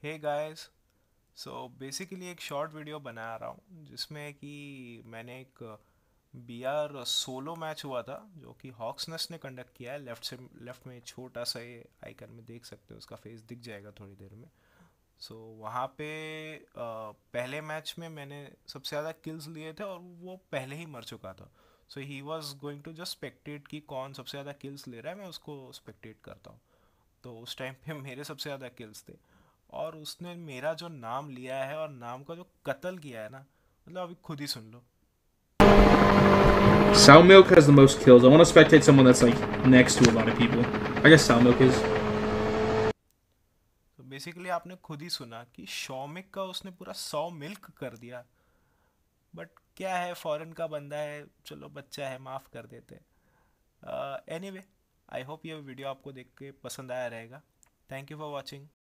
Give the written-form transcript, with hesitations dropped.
हे guys. So basically एक short video बना रहा हूँ जिसमें कि मैंने एक बीआर सोलो मैच हुआ था जो कि हॉक्सनेस ने कंडक्ट किया है। लेफ्ट में छोटा सा ये आइकन में देख सकते हो, उसका फेस दिख जाएगा थोड़ी देर में। वहाँ पे पहले मैच में मैंने सबसे ज़्यादा किल्स लिए थे और वो पहले ही मर चुका था। So he was going to just spectate कि कौन सबसे ज़्यादा किल्स ले रहा है, मैं उसको स्पेक्टेट करता हूँ। तो उस टाइम पे मेरे सबसे ज़्यादा किल्स थे और उसने मेरा जो नाम लिया है और नाम का जो कत्ल किया है ना, मतलब अभी खुद ही सुन लो। Sour Milk has the most kills. I want to spectate someone that's like next to a lot of people. I guess Sour Milk is. तो बेसिकली आपने खुद ही सुना कि शौमिक का उसने पूरा 100 मिल्क कर दिया। बट क्या है, फॉरेन का बंदा है, चलो बच्चा है, माफ़ कर देते। एनीवे, आई होप ये वीडियो आपको देख के पसंद आया रहेगा। Thank you for watching.